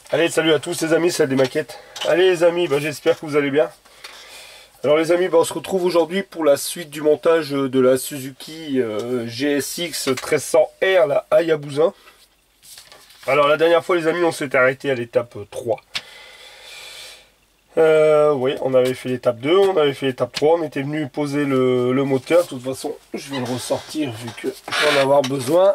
Allez, salut à tous les amis, c'est des maquettes. Allez les amis, j'espère que vous allez bien. Alors les amis, on se retrouve aujourd'hui pour la suite du montage de la Suzuki GSX 1300R, la Hayabusa. Alors la dernière fois les amis, on s'était arrêté à l'étape 3. Oui, on avait fait l'étape 2, on avait fait l'étape 3, on était venu poser le moteur. De toute façon, je vais le ressortir vu que je vais en avoir besoin.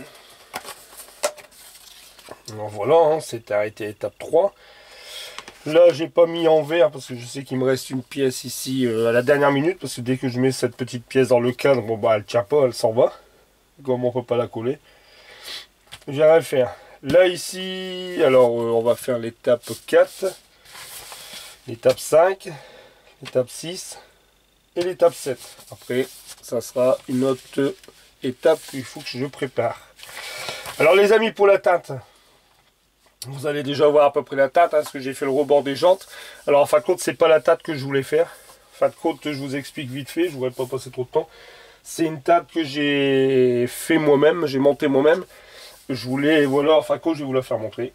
Alors voilà, on s'était arrêté à l'étape 3. Là, j'ai pas mis en verre parce que je sais qu'il me reste une pièce ici à la dernière minute. Parce que dès que je mets cette petite pièce dans le cadre, elle tient pas, elle s'en va. Comme on peut pas la coller. J'ai rien à faire. Là, ici, alors on va faire l'étape 4, l'étape 5, l'étape 6 et l'étape 7. Après, ça sera une autre étape qu'il faut que je prépare. Alors les amis, pour la teinte. Vous allez déjà voir à peu près la teinte, parce que j'ai fait le rebord des jantes. Alors en fin de compte, c'est pas la teinte que je voulais faire. En fin de compte, je vous explique vite fait, je ne voudrais pas passer trop de temps. C'est une teinte que j'ai fait moi-même, j'ai monté moi-même. Je voulais, voilà, en fin de compte, je vais vous la faire montrer.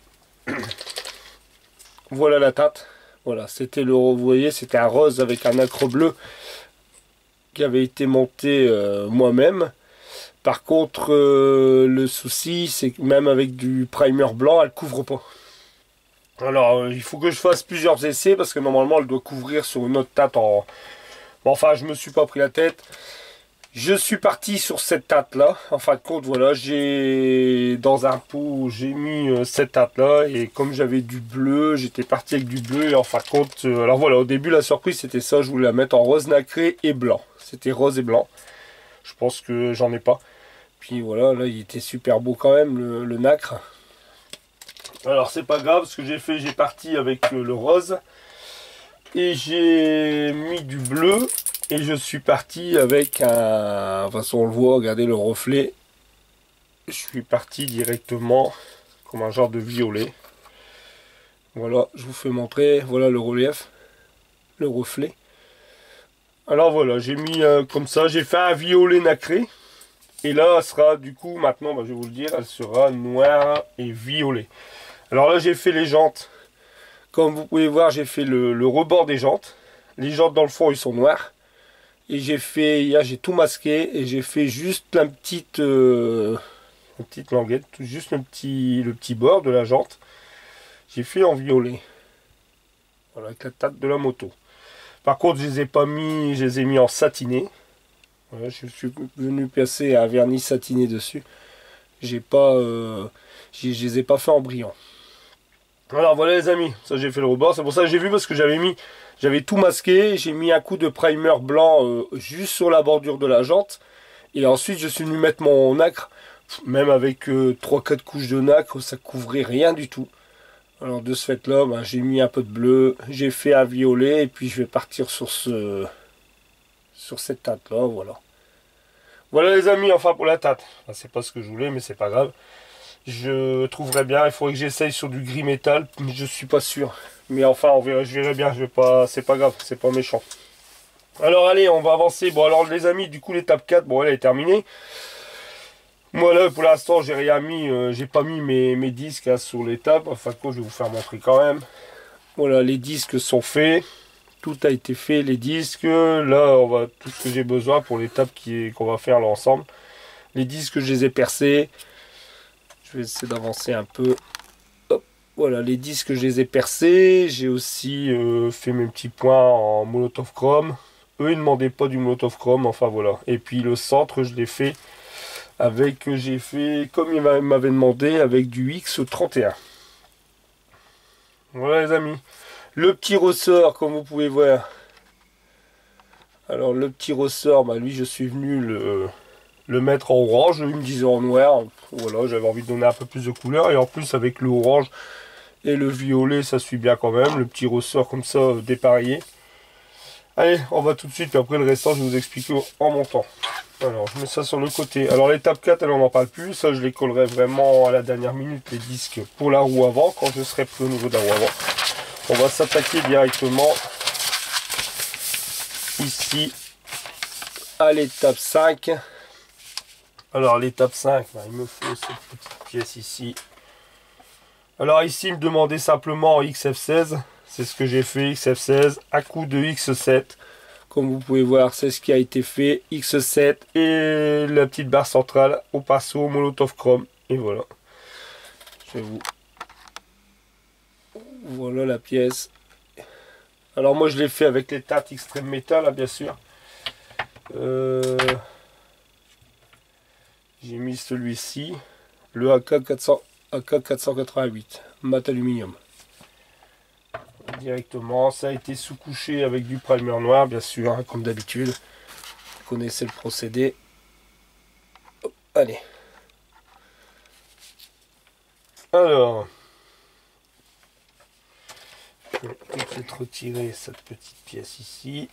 Voilà la teinte. Voilà, c'était le, vous voyez, c'était un rose avec un nacre bleu qui avait été monté moi-même. Par contre, le souci, c'est que même avec du primer blanc, elle couvre pas. Alors, il faut que je fasse plusieurs essais parce que normalement, elle doit couvrir sur une autre teinte en... Bon, enfin, je me suis pas pris la tête. Je suis parti sur cette teinte-là. En fin de compte, voilà, j'ai dans un pot, j'ai mis cette teinte-là et comme j'avais du bleu, j'étais parti avec du bleu et en fin de compte, alors voilà, au début, la surprise, c'était ça. Je voulais la mettre en rose nacré et blanc. C'était rose et blanc. Je pense que j'en ai pas. Puis voilà, là il était super beau quand même le nacre. Alors c'est pas grave, ce que j'ai fait, j'ai parti avec le rose. Et j'ai mis du bleu. Et je suis parti avec un... De toute façon on le voit, regardez le reflet. Je suis parti directement comme un genre de violet. Voilà, je vous fais montrer. Voilà le relief. Le reflet. Alors voilà, j'ai mis comme ça, j'ai fait un violet nacré. Et là, elle sera du coup, maintenant, je vais vous le dire, elle sera noire et violet. Alors là, j'ai fait les jantes. Comme vous pouvez voir, j'ai fait le rebord des jantes. Les jantes dans le fond, ils sont noirs. Et j'ai fait, là, j'ai tout masqué et j'ai fait juste la petite languette, juste le petit bord de la jante. J'ai fait en violet. Voilà, avec la tête de la moto. Par contre, je les ai pas mis, je les ai mis en satiné. Voilà, je suis venu passer un vernis satiné dessus. J'ai pas, je les ai pas fait en brillant. Alors voilà les amis, ça j'ai fait le rebord. C'est pour ça que j'ai vu parce que j'avais tout masqué. J'ai mis un coup de primer blanc juste sur la bordure de la jante. Et ensuite je suis venu mettre mon nacre. Même avec 3-4 couches de nacre, ça couvrait rien du tout. Alors de ce fait là, j'ai mis un peu de bleu. J'ai fait un violet et puis je vais partir sur cette teinte là, voilà. Voilà les amis, enfin pour la teinte. Enfin, c'est pas ce que je voulais, mais c'est pas grave. Je trouverai bien, il faudrait que j'essaye sur du gris métal, mais je suis pas sûr. Mais enfin, on verra, je verrai bien, je vais pas, c'est pas grave, c'est pas méchant. Alors allez, on va avancer. Bon alors les amis, du coup l'étape 4, bon elle est terminée. Moi là pour l'instant j'ai rien mis, j'ai pas mis mes disques hein, sur l'étape. Enfin quoi, je vais vous faire montrer quand même. Voilà, les disques sont faits. Tout a été fait, les disques. Là, on va tout ce que j'ai besoin pour l'étape qu'on va faire là ensemble. Les disques, je les ai percés. Je vais essayer d'avancer un peu. Hop. Voilà, les disques, je les ai percés. J'ai aussi fait mes petits points en molotov chrome. Eux, ils ne demandaient pas du molotov chrome. Enfin, voilà. Et puis, le centre, je l'ai fait avec... J'ai fait, comme il m'avait demandé, avec du X31. Voilà, les amis. Le petit ressort, comme vous pouvez voir. Alors, le petit ressort, lui, je suis venu le mettre en orange. Il me disait en noir. Voilà, j'avais envie de donner un peu plus de couleur. Et en plus, avec le orange et le violet, ça suit bien quand même. Le petit ressort comme ça, dépareillé. Allez, on va tout de suite. Puis après, le restant, je vais vous expliquer en montant. Alors, je mets ça sur le côté. Alors, l'étape 4, elle, on n'en parle plus. Ça, je les collerai vraiment à la dernière minute, les disques, pour la roue avant, quand je serai pris au niveau de la roue avant. On va s'attaquer directement ici à l'étape 5. Alors l'étape 5, il me faut cette petite pièce ici. Alors ici, il me demandait simplement XF16. C'est ce que j'ai fait, XF16, à coup de X7. Comme vous pouvez voir, c'est ce qui a été fait. X7 et la petite barre centrale au Paso Molotov Chrome. Et voilà. Je vais vous... Voilà la pièce. Alors moi, je l'ai fait avec les Tat Extreme Metal, hein, bien sûr. J'ai mis celui-ci, le AK488, mat aluminium. Directement, ça a été sous-couché avec du primer noir, bien sûr, hein, comme d'habitude. Vous connaissez le procédé. Hop, allez. Alors, je vais peut-être retirer cette petite pièce ici.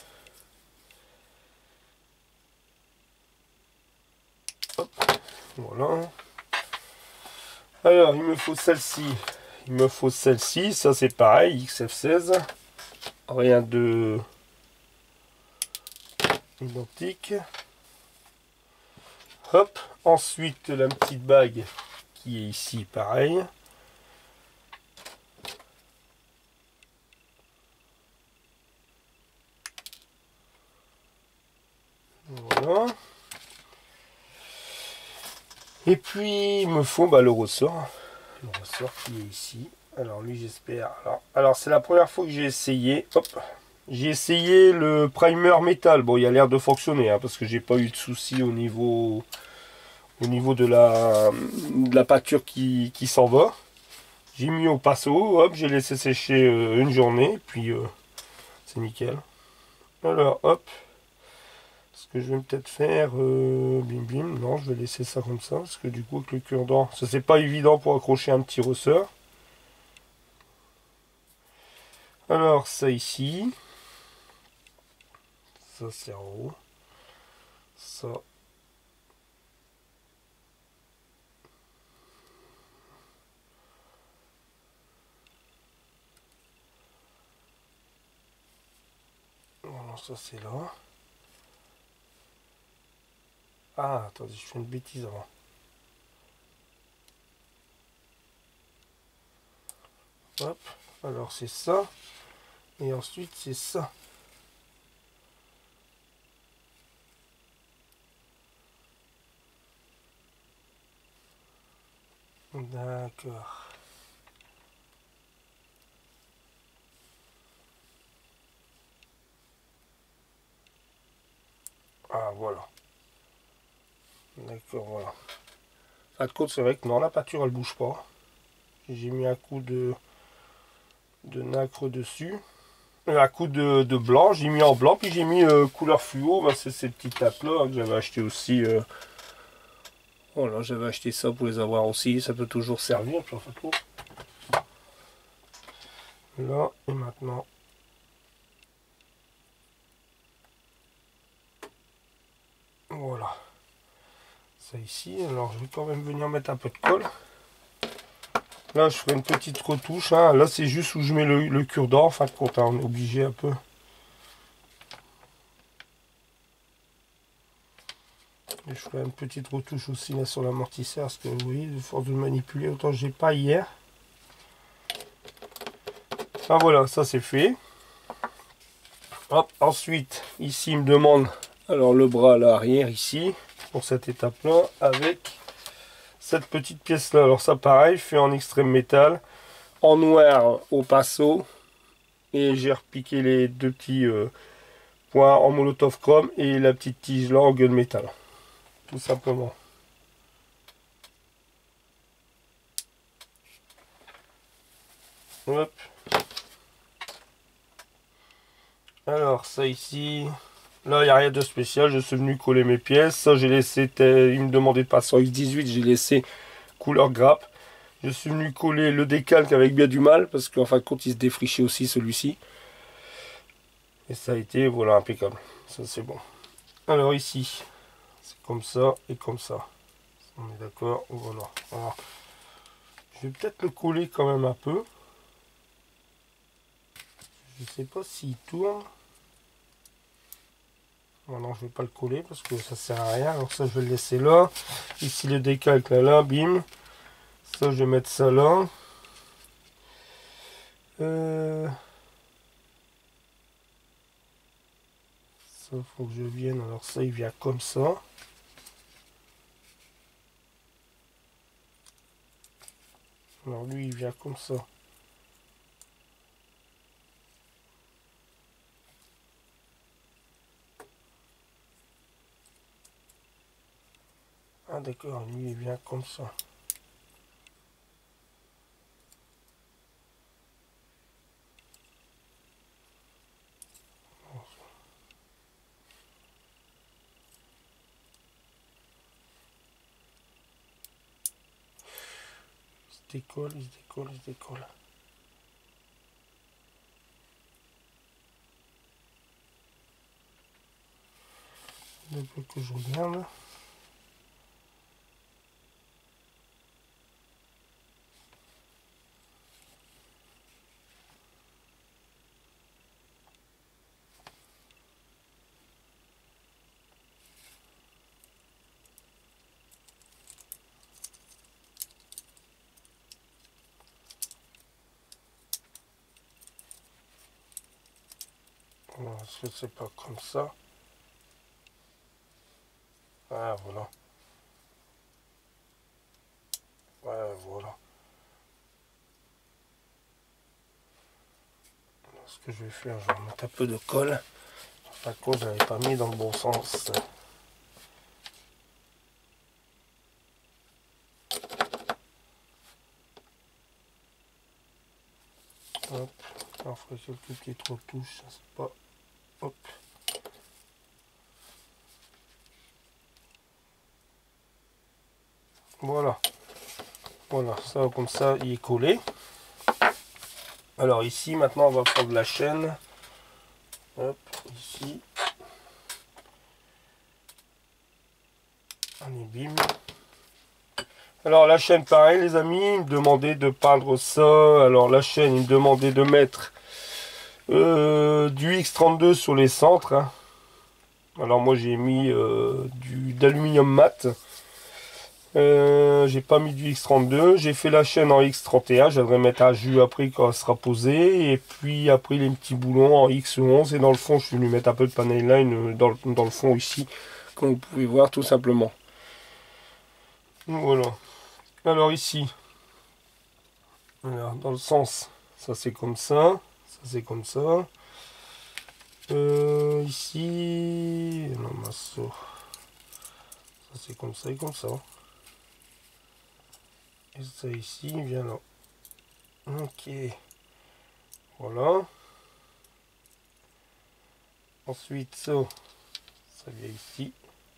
Hop, voilà. Alors, il me faut celle-ci. Il me faut celle-ci. Ça, c'est pareil, XF16. Rien de identique. Hop. Ensuite, la petite bague qui est ici, pareil. Voilà. Et puis, il me faut le ressort. Le ressort qui est ici. Alors, lui, j'espère. Alors c'est la première fois que j'ai essayé. Hop. J'ai essayé le primer métal. Bon, il a l'air de fonctionner, hein, parce que j'ai pas eu de soucis au niveau de la pâture qui s'en va. J'ai mis au Paso, hop, j'ai laissé sécher une journée, puis c'est nickel. Alors, hop. Ce que je vais peut-être faire, bim bim, non, je vais laisser ça comme ça, parce que du coup, avec le cure-dent, ça c'est pas évident pour accrocher un petit ressort. Alors, ça ici. Ça c'est en haut. Ça. Voilà, ça c'est là. Ah, attendez, je fais une bêtise avant. Hop, alors c'est ça. Et ensuite c'est ça. D'accord. Ah, voilà. D'accord, voilà. Fin de compte, c'est vrai que non, la pâture elle bouge pas. J'ai mis un coup de nacre dessus. Un coup de blanc, j'ai mis en blanc, puis j'ai mis couleur fluo. Bah, c'est ces petites tapes là que j'avais acheté aussi. Voilà, j'avais acheté ça pour les avoir aussi. Ça peut toujours servir. Puis en fait, oh. Là et maintenant. Voilà. Ça ici. Alors je vais quand même venir mettre un peu de colle. Là je ferai une petite retouche. Hein. Là c'est juste où je mets le cure-dent. En fin de compte, hein, on est obligé un peu. Et je ferai une petite retouche aussi là sur l'amortisseur. Parce que vous voyez, de force de le manipuler, autant j'ai pas hier. Ah voilà, ça c'est fait. Hop, ensuite, ici il me demande alors le bras à l'arrière ici, pour cette étape là, avec cette petite pièce là. Alors ça pareil, fait en extrême métal, en noir au Paso, et j'ai repiqué les deux petits points en Molotov Chrome et la petite tige là en gunmetal, tout simplement. Hop. Alors ça ici, là il n'y a rien de spécial, je suis venu coller mes pièces. Ça j'ai laissé, il me demandait de passer en X18, j'ai laissé couleur grappe. Je suis venu coller le décalque avec bien du mal, parce qu'en fin de compte il se défrichait aussi celui-ci. Et ça a été, voilà, impeccable. Ça c'est bon. Alors ici, c'est comme ça et comme ça. On est d'accord, voilà. Alors, je vais peut-être le coller quand même un peu. Je sais pas s'il tourne. Non, je vais pas le coller parce que ça sert à rien. Alors ça, je vais le laisser là. Ici, le décalque là, bim. Ça, je vais mettre ça là. Ça, faut que je vienne. Alors ça, il vient comme ça. Alors lui, il vient comme ça. Ah d'accord, lui, il vient comme ça. Il se décolle, il se décolle, il se décolle. Un peu que je regarde. Alors, est-ce que c'est pas comme ça? Ah voilà. Ouais, voilà. Alors, ce que je vais faire, je vais remettre un peu de colle. Par contre, je l'avais pas mis dans le bon sens. Hop. On ferait quelques petites retouches. C'est pas. Hop. Voilà. Voilà, ça comme ça, il est collé. Alors ici, maintenant, on va prendre la chaîne. Hop, ici. On y bim. Alors la chaîne, pareil, les amis, il me demandait de peindre ça. Alors la chaîne, il me demandait de mettre du X32 sur les centres. Hein. Alors moi, j'ai mis d'aluminium mat. J'ai pas mis du X32, j'ai fait la chaîne en X31, je viendrai mettre un jus après quand elle sera posée, et puis après les petits boulons en X11, et dans le fond je suis venu mettre un peu de panel line dans le fond ici, comme vous pouvez voir tout simplement. Voilà. Alors ici, voilà, dans le sens, ça c'est comme ça c'est comme ça. Ici, non, ça c'est comme ça et comme ça. Et ça ici, il vient là. Ok. Voilà. Ensuite, ça vient ici.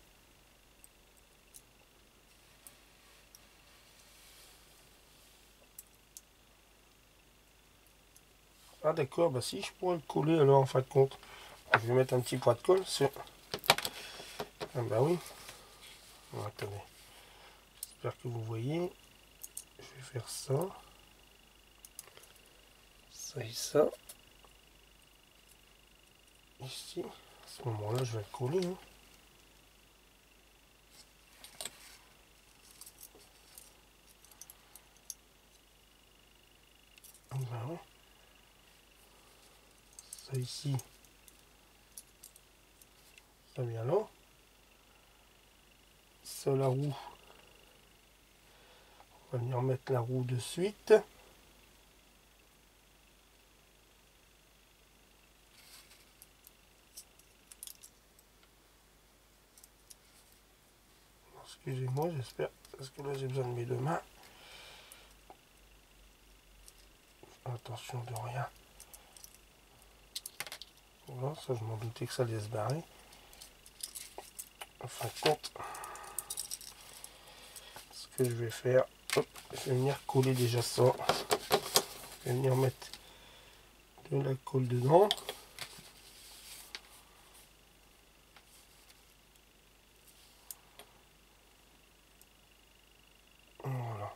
Ah d'accord, bah si je pourrais le coller alors en fin de compte. Je vais mettre un petit point de colle sur... Ah bah oui. Bon, attendez. J'espère que vous voyez. Je vais faire ça. Ça et ça. Ici. À ce moment-là, je vais le coller. Hein. Ah bah ouais. Ça ici. Ça vient là. Ça la roue. On va venir mettre la roue de suite. Excusez-moi, j'espère, parce que là j'ai besoin de mes deux mains. Attention de rien. Voilà, ça je m'en doutais que ça allait se barrer. En fin de compte, ce que je vais faire, hop, je vais venir coller déjà ça. Je vais venir mettre de la colle dedans. Voilà.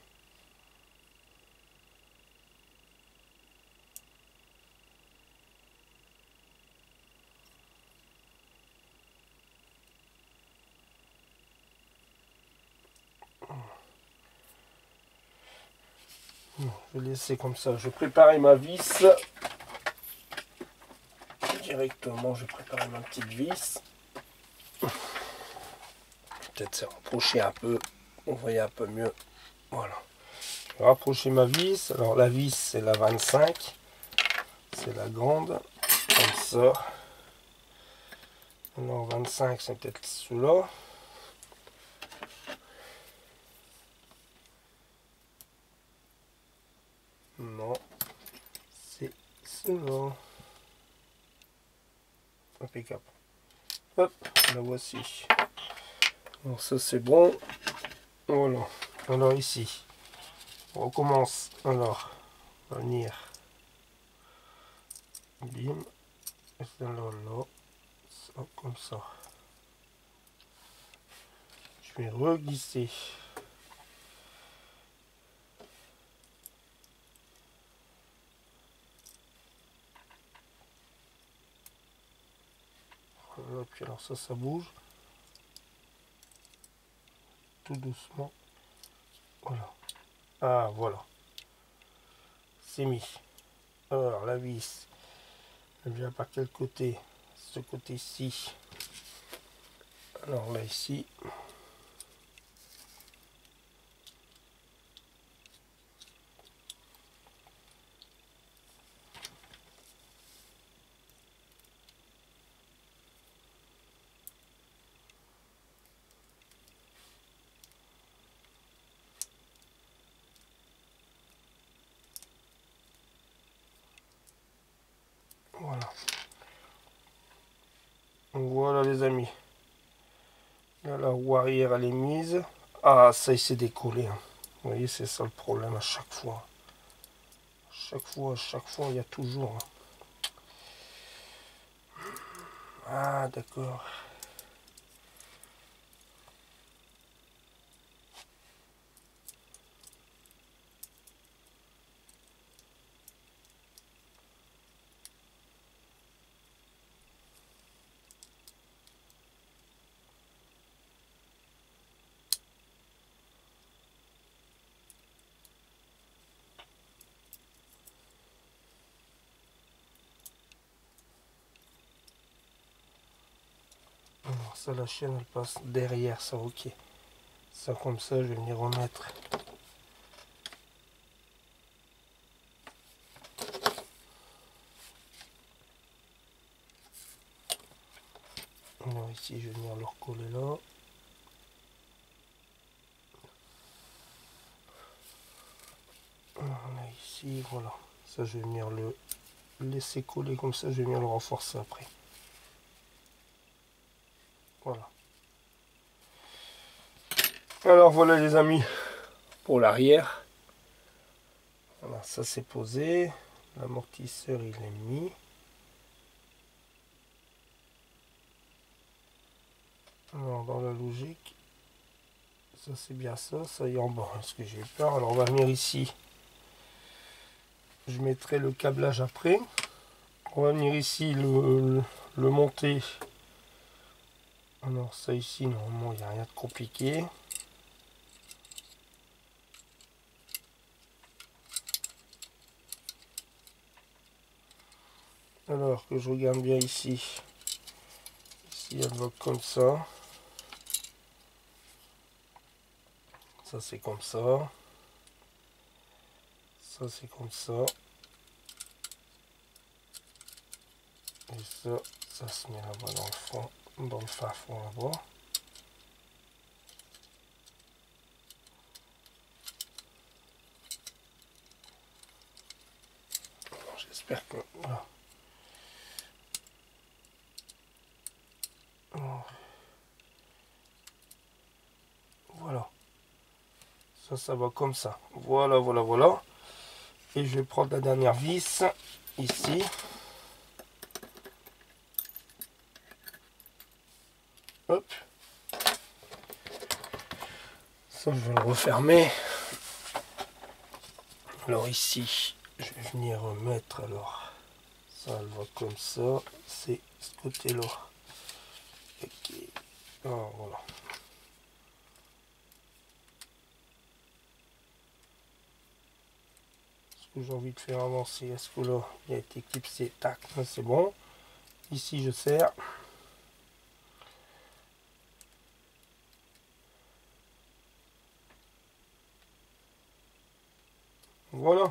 Je vais laisser comme ça. Je vais préparer ma vis. Directement, je vais préparer ma petite vis. Peut-être se rapprocher un peu. On voyait un peu mieux. Voilà. Je vais rapprocher ma vis. Alors la vis, c'est la 25. C'est la grande. Comme ça. Alors 25, c'est peut-être celui-là. Non. C'est celui-là. Impeccable. Hop, la voici. Alors ça c'est bon. Voilà. Alors ici, on recommence. Alors, on va venir. Bim. Et là, là. Ça, comme ça. Je vais reglisser. Voilà, puis alors ça bouge. Tout doucement. Voilà. Ah, voilà. C'est mis. Alors, la vis, elle vient par quel côté? Ce côté-ci. Alors là, ici. Voilà. Voilà les amis. Là, la roue arrière elle est mise. Ah, ça il s'est décollé. Hein. Vous voyez, c'est ça le problème à chaque fois. À chaque fois, il y a toujours. Hein. Ah, d'accord. Alors, ça, la chaîne, elle passe derrière, ça, ok. Ça, comme ça, je vais venir remettre. Alors, ici, je vais venir le recoller là. Là, ici, voilà. Ça, je vais venir le laisser coller comme ça, je vais venir le renforcer après. Voilà. Alors, voilà, les amis, pour l'arrière. Voilà, ça, c'est posé. L'amortisseur, il est mis. Alors, dans la logique, ça c'est bien ça, ça y est en bas, parce que j'ai peur. Alors on va venir ici, je mettrai le câblage après. On va venir ici le monter. Alors ça ici, normalement il n'y a rien de compliqué. Alors que je regarde bien ici, ici elle va comme ça. Ça c'est comme ça. Ça c'est comme ça. Et ça se met là-bas dans le fond, dans le fin fond là-bas. J'espère que... Voilà. Voilà. Ça va comme ça. Voilà, voilà, voilà. Et je vais prendre la dernière vis ici. Hop. Ça, je vais le refermer. Alors ici, je vais venir mettre, alors, ça elle va comme ça. C'est ce côté-là. Ok. Alors, voilà. que j'ai envie de faire avancer? Est-ce que là, il a été clipsé? Tac, là c'est bon. Ici, je serre. Voilà.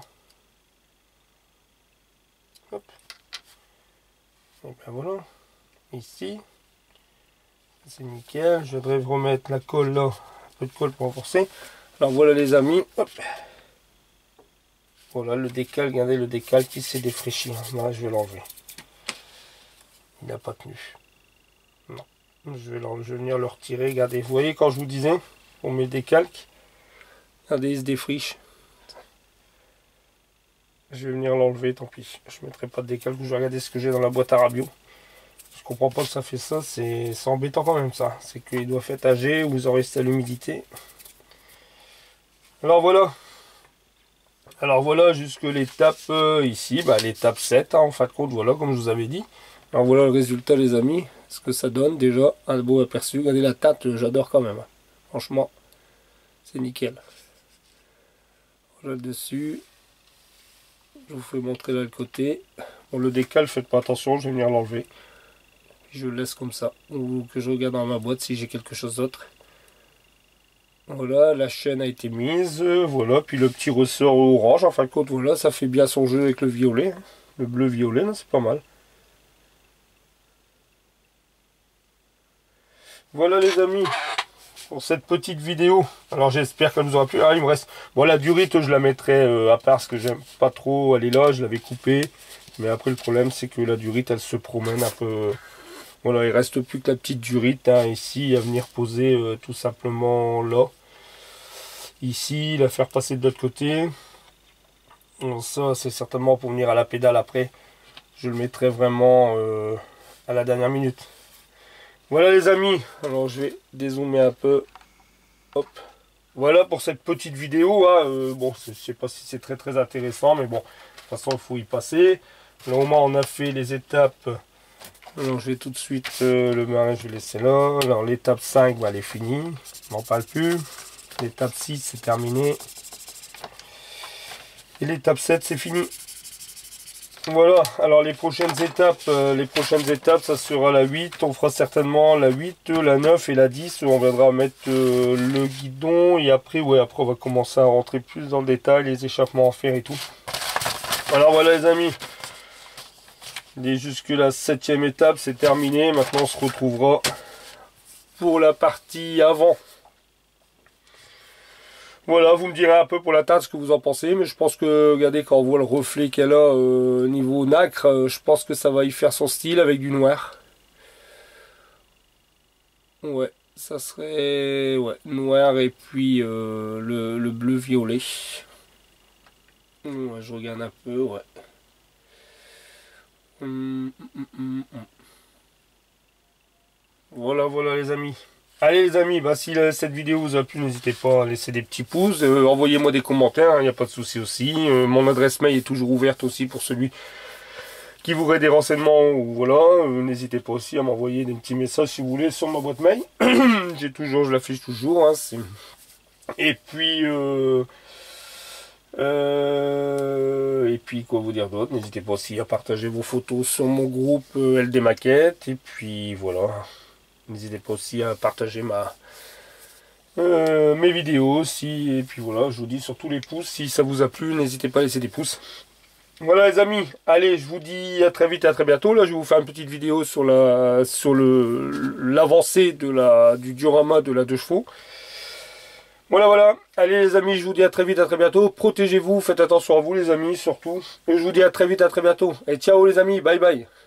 Hop. Et ben voilà. Ici. C'est nickel. Je voudrais remettre la colle là. Un peu de colle pour renforcer. Alors voilà les amis. Hop. Voilà le décal. Regardez le décal qui s'est défraîchi. Là, je vais l'enlever. Il n'a pas tenu. Non. Je vais venir le retirer. Regardez. Vous voyez quand je vous disais, on met des calques. Regardez, il se défriche. Je vais venir l'enlever, tant pis. Je ne mettrai pas de décalque. Je vais regarder ce que j'ai dans la boîte à rabio. Je comprends pas que ça fait ça. C'est embêtant quand même ça. C'est qu'il doit faire âgé ou vous en restez à l'humidité. Alors voilà. Alors voilà jusque l'étape ici. Bah, l'étape 7 hein, en fin de compte. Voilà comme je vous avais dit. Alors voilà le résultat les amis. Ce que ça donne déjà. Un beau aperçu. Regardez la teinte. J'adore quand même. Franchement. C'est nickel. Voilà le dessus. Je vous fais montrer là le côté. Bon, le décal, faites pas attention, je vais venir l'enlever. Je le laisse comme ça. Ou que je regarde dans ma boîte si j'ai quelque chose d'autre. Voilà, la chaîne a été mise. Voilà, puis le petit ressort orange. En fin de compte, voilà, ça fait bien son jeu avec le violet. Le bleu-violet, c'est pas mal. Voilà les amis. Pour cette petite vidéo. Alors j'espère qu'elle nous aura plu. Ah, il me reste. Bon, la durite, je la mettrai à part parce que j'aime pas trop. Elle est là, je l'avais coupée. Mais après, le problème, c'est que la durite, elle se promène un peu. Voilà, il reste plus que la petite durite hein, ici à venir poser tout simplement là. Ici, la faire passer de l'autre côté. Donc, ça, c'est certainement pour venir à la pédale après. Je le mettrai vraiment à la dernière minute. Voilà les amis, alors je vais dézoomer un peu. Hop. Voilà pour cette petite vidéo. Hein. Bon, je sais pas si c'est très intéressant, mais bon, de toute façon il faut y passer. Là au moins on a fait les étapes. Alors je vais tout de suite le marin, je vais laisser là. Alors l'étape 5, bah, elle est finie. On n'en parle plus. L'étape 6 c'est terminé. Et l'étape 7 c'est fini. Voilà, alors les prochaines étapes, ça sera la 8, on fera certainement la 8, la 9 et la 10, on viendra mettre le guidon et après, ouais, après on va commencer à rentrer plus dans le détail, les échappements en fer et tout. Alors voilà les amis, et jusque la 7e étape, c'est terminé, maintenant on se retrouvera pour la partie avant. Voilà, vous me direz un peu pour la teinte ce que vous en pensez, mais je pense que, regardez, quand on voit le reflet qu'elle a niveau nacre, je pense que ça va y faire son style avec du noir. Ouais, ça serait ouais, noir et puis le bleu-violet. Ouais, je regarde un peu, ouais. Voilà, voilà les amis. Allez les amis, bah, si cette vidéo vous a plu, n'hésitez pas à laisser des petits pouces, envoyez-moi des commentaires, il n'y a pas de souci aussi. Mon adresse mail est toujours ouverte aussi pour celui qui voudrait des renseignements, ou voilà, n'hésitez pas aussi à m'envoyer des petits messages si vous voulez sur ma boîte mail. Je l'affiche toujours. Hein, et puis quoi vous dire d'autre, n'hésitez pas aussi à partager vos photos sur mon groupe LD Maquette, et puis voilà. N'hésitez pas aussi à partager mes vidéos aussi. Et puis voilà, je vous dis surtout les pouces. Si ça vous a plu, n'hésitez pas à laisser des pouces. Voilà les amis, allez, je vous dis à très vite et à très bientôt. Là, je vais vous faire une petite vidéo sur l'avancée du diorama de la 2 chevaux. Voilà, voilà. Allez les amis, je vous dis à très vite, à très bientôt. Protégez-vous, faites attention à vous les amis, surtout. Et je vous dis à très vite, à très bientôt. Et ciao les amis, bye bye.